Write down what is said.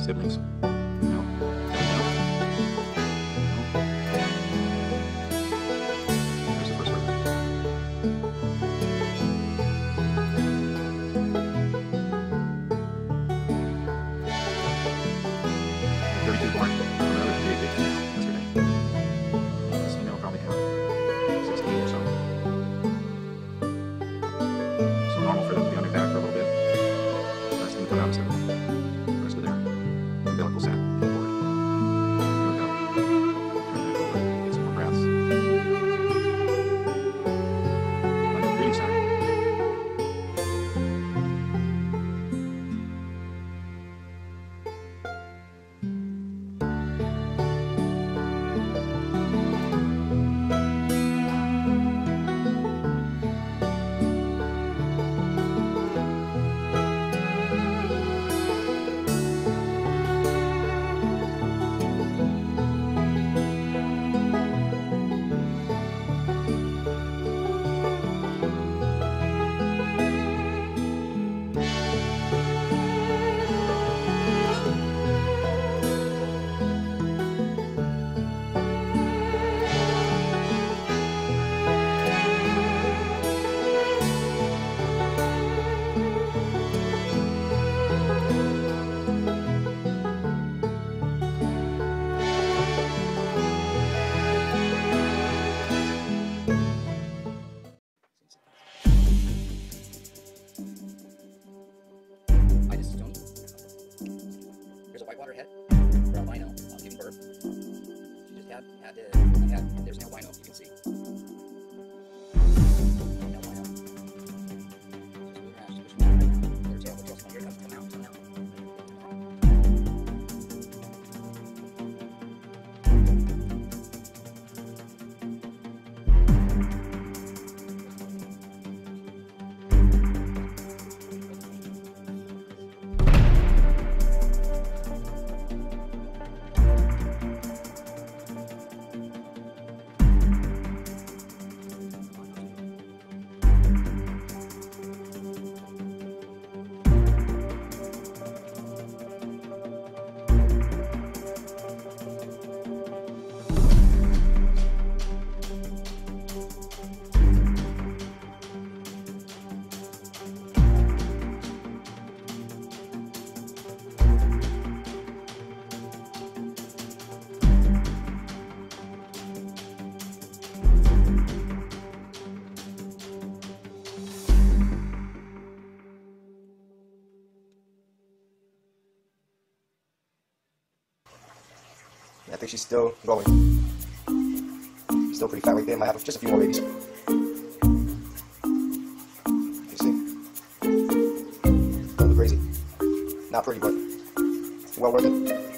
siblings? No. There's the first word. "32 born. Another big female yesterday. This female probably had 16 or so. So normal for them to be on their back for a little bit. That's going to come out instead of the rest of their umbilical sac forward. Here we go. Turn that over. Get some more breaths. Like a breathing sign. Here's a whitewater head for albino giving birth. She just had there's an albino, you can see. Albino. Just push them out right now. Their tail's on here, doesn't come out. I think she's still going. Still pretty fat right there. Might have just a few more babies. You see? Don't look crazy. Not pretty, but well worth it.